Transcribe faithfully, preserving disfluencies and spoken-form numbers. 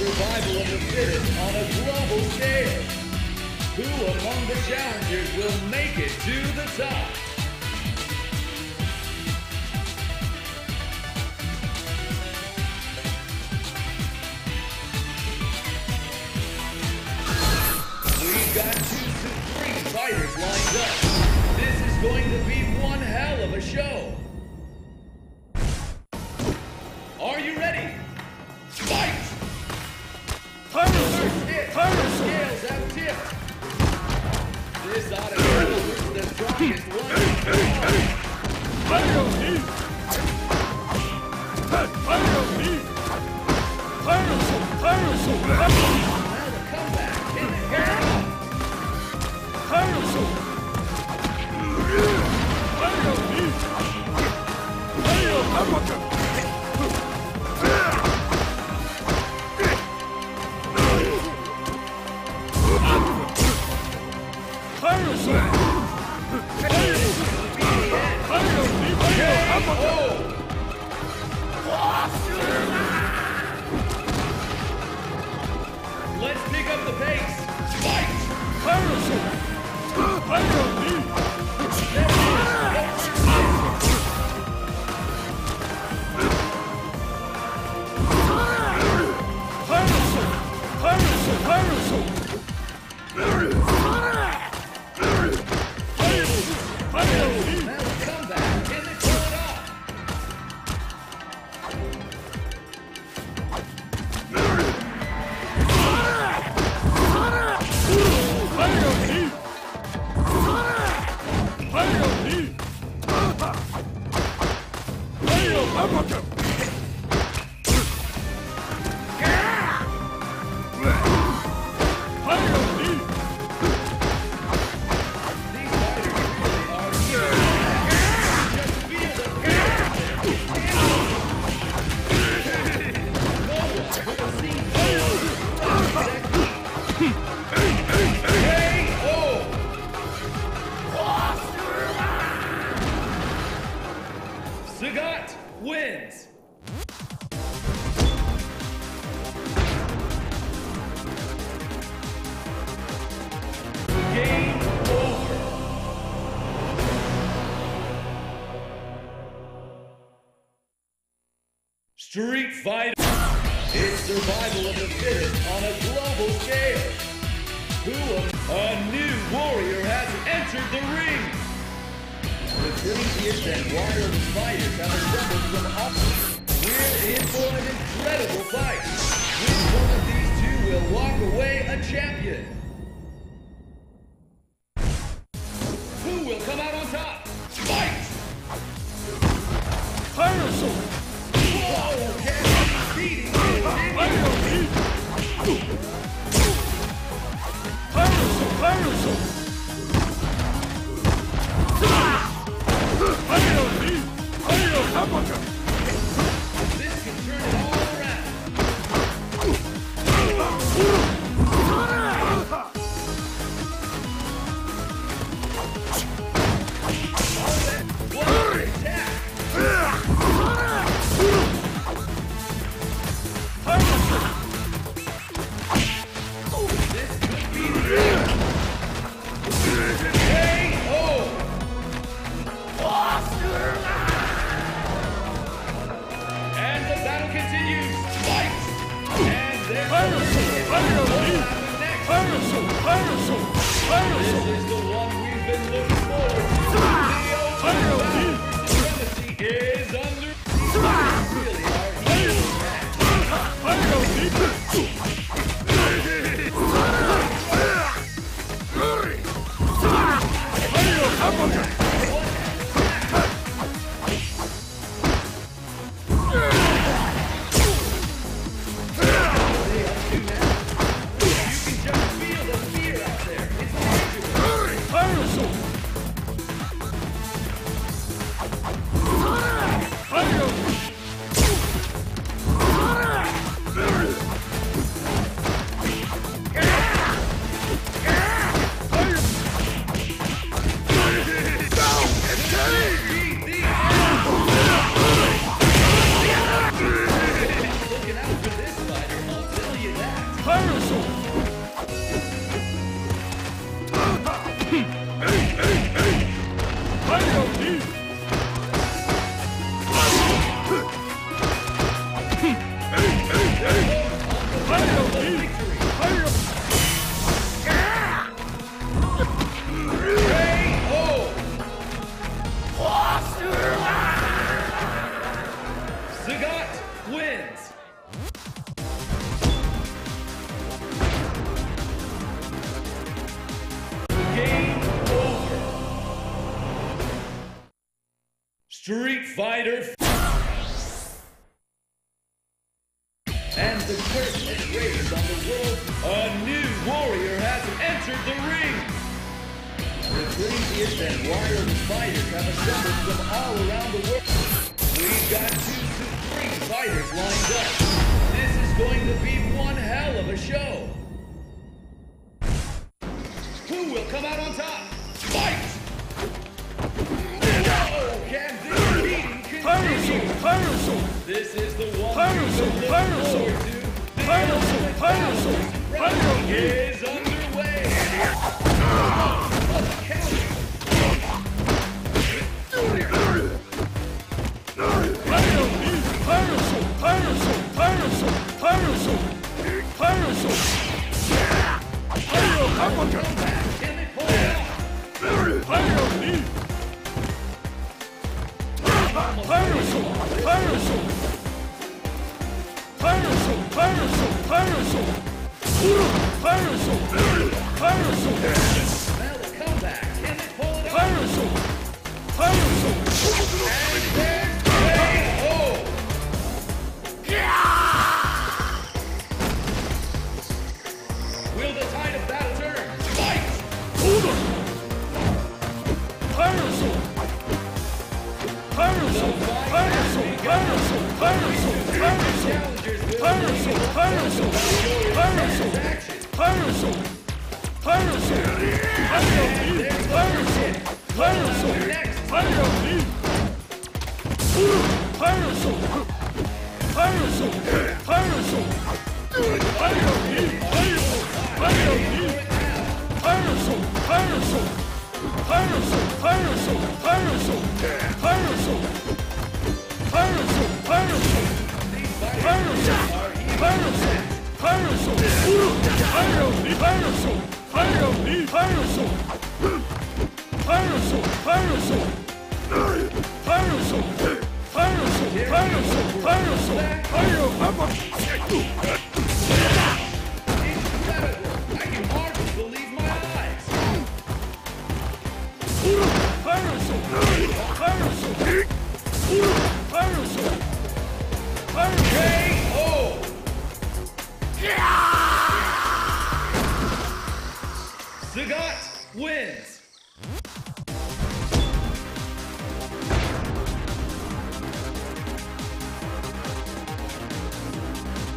survival of the fittest on a global scale. Who among the challengers will make it to the top? We've got two supreme fighters lined up. This is going to be one hell of a show. Are you ready? Fight! First hit, scales have tipped. This ought to be the strongest one in the world. Now the comeback in the air. Let's pick up the pace. Fight! Sagat wins. Game over. Street Fighter. It's survival of the fittest on a global scale. Who a, a new warrior has entered the ring. The craziest and wildest fighters have assembled from opposites. We're in for an incredible fight. Which one of these two will walk away a champion? Who will come out on top? Fight! Whoa, Kevin beating This can turn it all around. What an attack! This could be the end. K O! And the battle continues. Fight! And there's This is the one we've been looking forward to. The opening battle for supremacy is under. Really are huge Fire Soul! Hey, hey, hey! Fire Knee! Hey, hey, hey! Fire Knee! Fire! Sagat wins. Game over. Street Fighter. And the curtain is raised on the world. A new warrior has entered the ring. The craziest and wildest fighters have assembled from all around the world. We've got two supreme fighters lined up. This is going to be one hell of a show. Who will come out on top? Fight! Oh, can this meeting continue? Fire Soul! This is the one Fire we've Soul! been looking Fire Soul! forward to. The Fire Soul! ultimate Fire battle Soul! Fire round Knee! is underway. What a counter! Fire Knee! Fire Soul! Fire Soul! Fire Soul! Fire Soul! Fire Soul! Fire Hammer! Can they pull it off? Fire Knee! Fire Soul! Fire Soul! Fire Soul! Fire Soul! Fire Soul! Fire Soul! Fire Soul! Now the comeback. Can they pull it off? Fire Soul! Fire Soul! And there's K O. Will the tide of battle turn? Fight! Hold on! Fire Soul! Fire Soul! Fire Soul! Fire Soul! Fire Soul! Fire Soul! Fire Soul! Fire Soul! Fire Soul! Fire Soul! Fire Soul! Fire Knee! Fire Soul! Fire Soul! Fire Knee! Fire Soul! Fire Soul! Fire Soul! Fire Knee! Fire Soul! Fire Knee! Fire Soul! Fire Soul! Fire Soul! Fire Soul! Fire Soul! Fire Soul! Fire Soul! Fire Soul! Fire Soul! Fire Soul! Fire Soul! Fire Knee! Fire Soul! Fire Knee! Fire Soul! Fire Soul! Fire Soul! Fire Soul! Fire Soul! Fire Soul! Fire Soul! Fire Hammer! Incredible! I can hardly believe my eyes. Fire Soul! Fire Soul! Fire Soul! Fire Soul! K